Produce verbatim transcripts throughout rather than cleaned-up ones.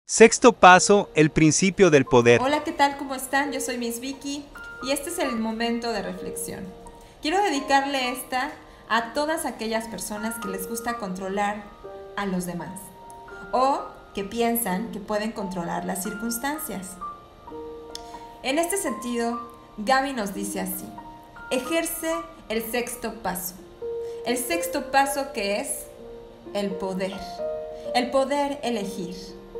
Sexto paso, el principio del poder. Hola, ¿qué tal? ¿Cómo están? Yo soy Miss Vicky y este es el momento de reflexión. Quiero dedicarle esta a todas aquellas personas que les gusta controlar a los demás o que piensan que pueden controlar las circunstancias. En este sentido, Gaby nos dice así: ejerce el sexto paso. El sexto paso que es el poder. El poder elegir.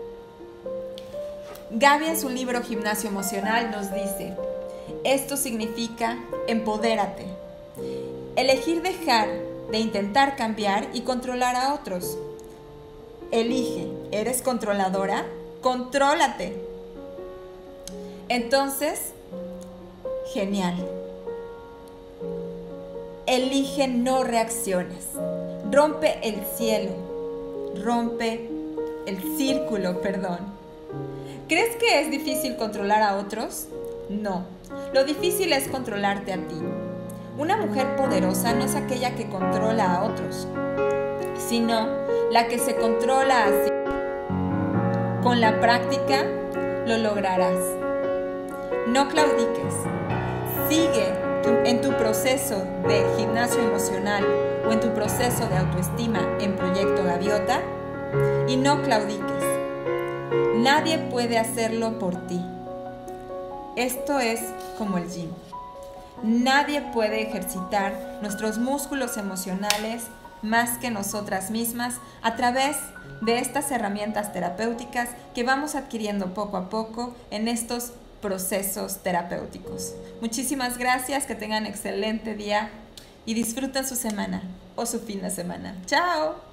Gaby en su libro Gimnasio Emocional nos dice: esto significa empodérate. Elegir dejar de intentar cambiar y controlar a otros. Elige, ¿eres controladora? Contrólate. Entonces, genial. Elige no reacciones. Rompe el cielo. Rompe el círculo, perdón. ¿Crees que es difícil controlar a otros? No. Lo difícil es controlarte a ti. Una mujer poderosa no es aquella que controla a otros, sino la que se controla a sí. Con la práctica lo lograrás. No claudiques. Sigue en tu proceso de gimnasio emocional o en tu proceso de autoestima en Proyecto Gaviota y no claudiques. Nadie puede hacerlo por ti. Esto es como el gym. Nadie puede ejercitar nuestros músculos emocionales más que nosotras mismas a través de estas herramientas terapéuticas que vamos adquiriendo poco a poco en estos procesos terapéuticos. Muchísimas gracias, que tengan excelente día y disfruten su semana o su fin de semana. ¡Chao!